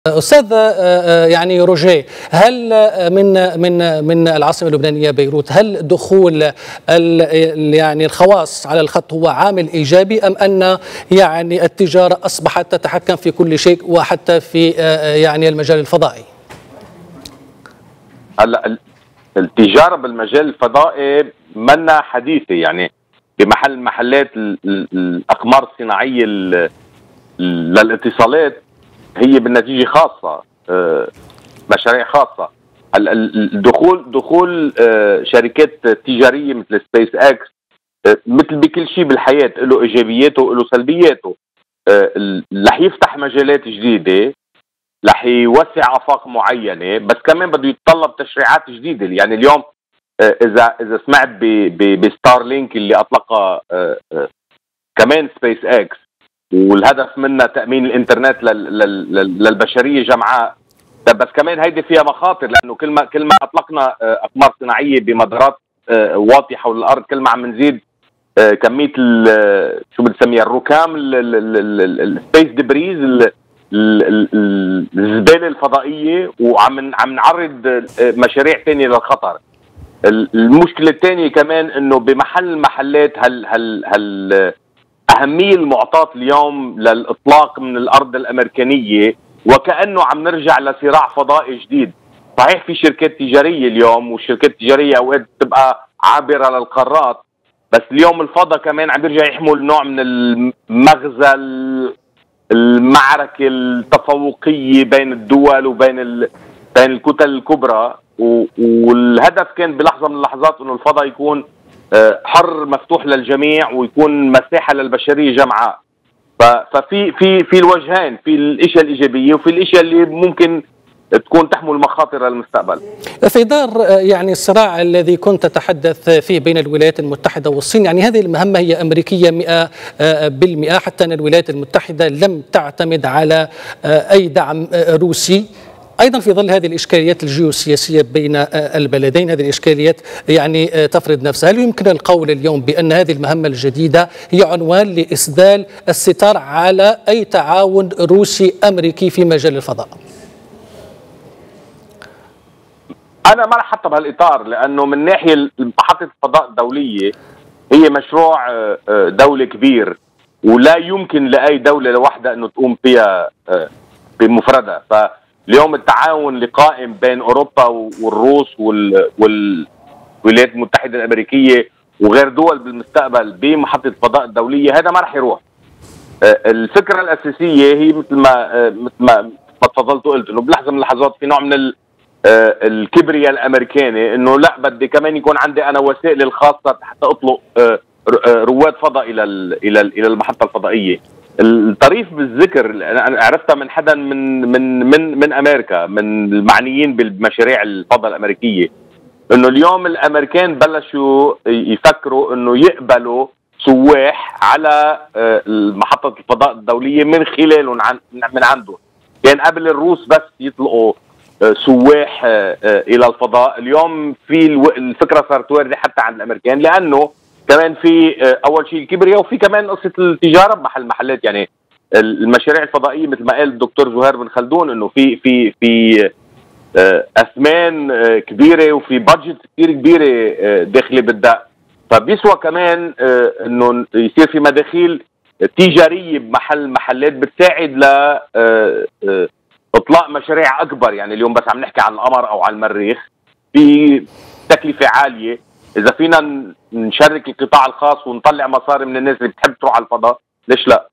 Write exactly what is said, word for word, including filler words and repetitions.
أستاذ يعني روجيه، هل من من من العاصمة اللبنانية بيروت هل دخول يعني الخواص على الخط هو عامل إيجابي، أم أن يعني التجارة أصبحت تتحكم في كل شيء وحتى في يعني المجال الفضائي؟ هلا التجارة بالمجال الفضائي منا حديثة، يعني بمحل محلات الأقمار الصناعية للاتصالات هي بالنتيجة خاصة، مشاريع خاصة. الدخول دخول شركات تجارية مثل سبيس اكس مثل بكل شيء بالحياة له ايجابياته وله سلبياته. رح يفتح مجالات جديدة، رح يوسع افاق معينة، بس كمان بده يتطلب تشريعات جديدة. يعني اليوم اذا اذا سمعت بستار لينك اللي اطلقها كمان سبيس اكس، والهدف منها تأمين الانترنت للبشرية جمعاء، بس كمان هيدي فيها مخاطر، لأنه كل ما كل ما أطلقنا أقمار صناعية بمدارات واطية حول الأرض كل ما عم نزيد كمية شو بنسميها الركام، السبيس دبريز، الزبالة الفضائية، وعم عم نعرض مشاريع ثانية للخطر. المشكلة الثانية كمان إنه بمحل محلات هل هل هل أهمية المعطاة اليوم للإطلاق من الأرض الأمريكانية، وكأنه عم نرجع لصراع فضائي جديد. صحيح في شركات تجارية اليوم، والشركات التجارية أوقات بتبقى عابرة للقارات، بس اليوم الفضاء كمان عم يرجع يحمل نوع من المغزى، المعركة التفوقية بين الدول وبين بين الكتل الكبرى، والهدف كان بلحظة من اللحظات إنه الفضاء يكون حر مفتوح للجميع ويكون مساحة للبشرية جمعاء. ففي في في الوجهين، في الاشياء الايجابيه وفي الاشياء اللي ممكن تكون تحمل مخاطر للمستقبل. في دار يعني الصراع الذي كنت تتحدث فيه بين الولايات المتحده والصين، يعني هذه المهمه هي امريكيه مئة بالمئة، حتى ان الولايات المتحده لم تعتمد على اي دعم روسي. أيضا في ظل هذه الإشكاليات الجيوسياسية بين البلدين، هذه الإشكاليات يعني تفرض نفسها، هل يمكن القول اليوم بأن هذه المهمة الجديدة هي عنوان لإسدال الستار على أي تعاون روسي أمريكي في مجال الفضاء؟ أنا ما رح أحطها بهالإطار، لأنه من ناحية محطة الفضاء الدولية هي مشروع دولة كبير، ولا يمكن لأي دولة لوحدها أنه تقوم فيها بمفردها. ف اليوم التعاون اللي قائم بين اوروبا والروس والولايات المتحده الامريكيه وغير دول بالمستقبل بمحطه الفضاء الدوليه، هذا ما رح يروح. الفكره الاساسيه هي مثل ما مثل ما تفضلت وقلت، انه بلحظه من اللحظات في نوع من الكبرياء الامريكاني، انه لا بدي كمان يكون عندي انا وسائل الخاصه حتى اطلق رواد فضاء الى الى الى المحطه الفضائيه. الطريف بالذكر انا عرفتها من حدا من من من من امريكا، من المعنيين بالمشاريع الفضاء الامريكيه، انه اليوم الامريكان بلشوا يفكروا انه يقبلوا سواح على محطه الفضاء الدوليه من خلالهم من عندهم. كان يعني قبل الروس بس يطلقوا سواح الى الفضاء، اليوم في الفكره صارت وارده حتى عند الامريكان، لانه كمان في اول شيء الكبرياء، وفي كمان قصه التجاره بمحل محلات. يعني المشاريع الفضائيه مثل ما قال الدكتور زهير بن خلدون، انه في في في اثمان كبيره وفي بادجت كثير كبيره داخله بالدق، فبيسوى كمان انه يصير في مداخيل تجاريه بمحل محلات بتساعد ل اطلاق مشاريع اكبر. يعني اليوم بس عم نحكي عن القمر او عن المريخ في تكلفه عاليه، اذا فينا نشارك القطاع الخاص ونطلع مصاري من الناس اللي بتحب تروح على الفضاء، ليش لا؟